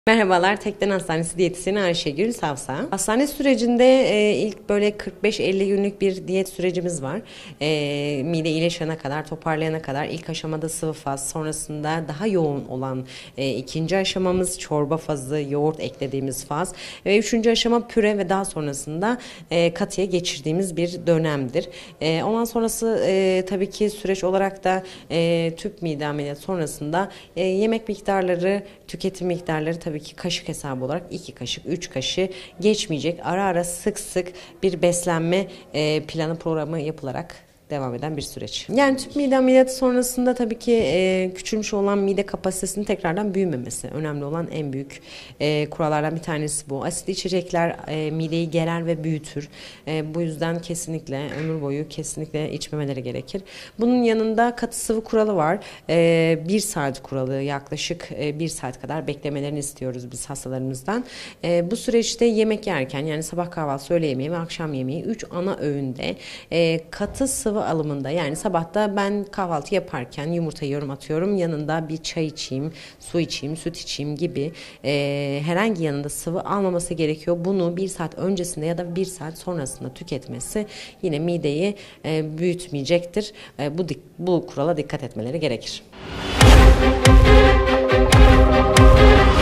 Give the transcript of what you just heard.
Merhabalar, Tekden Hastanesi diyetisyeni Ayşegül Savsa. Hastane sürecinde ilk böyle 45-50 günlük bir diyet sürecimiz var. Mide iyileşene kadar, toparlayana kadar ilk aşamada sıvı faz, sonrasında daha yoğun olan ikinci aşamamız çorba fazı, yoğurt eklediğimiz faz ve üçüncü aşama püre ve daha sonrasında katıya geçirdiğimiz bir dönemdir. Ondan sonrası tabii ki süreç olarak da tüp mide ameliyatı sonrasında yemek miktarları, tüketim miktarları tabii ki kaşık hesabı olarak 2 kaşık, 3 kaşığı geçmeyecek. Ara ara sık sık bir beslenme planı programı yapılarak devam eden bir süreç. Yani tüp mide ameliyatı sonrasında tabii ki küçülmüş olan mide kapasitesinin tekrardan büyümemesi. Önemli olan en büyük kurallardan bir tanesi bu. Asitli içecekler mideyi gerer ve büyütür. Bu yüzden kesinlikle ömür boyu kesinlikle içmemeleri gerekir. Bunun yanında katı sıvı kuralı var. 1 saat kuralı, yaklaşık 1 saat kadar beklemelerini istiyoruz biz hastalarımızdan. Bu süreçte yemek yerken, yani sabah kahvaltısı, öğle yemeği ve akşam yemeği 3 ana öğünde katı sıvı alımında, yani sabahta ben kahvaltı yaparken yumurta yiyorum, atıyorum, yanında bir çay içeyim, su içeyim, süt içeyim gibi herhangi yanında sıvı almaması gerekiyor. Bunu 1 saat öncesinde ya da 1 saat sonrasında tüketmesi yine mideyi büyütmeyecektir. Bu kurala dikkat etmeleri gerekir.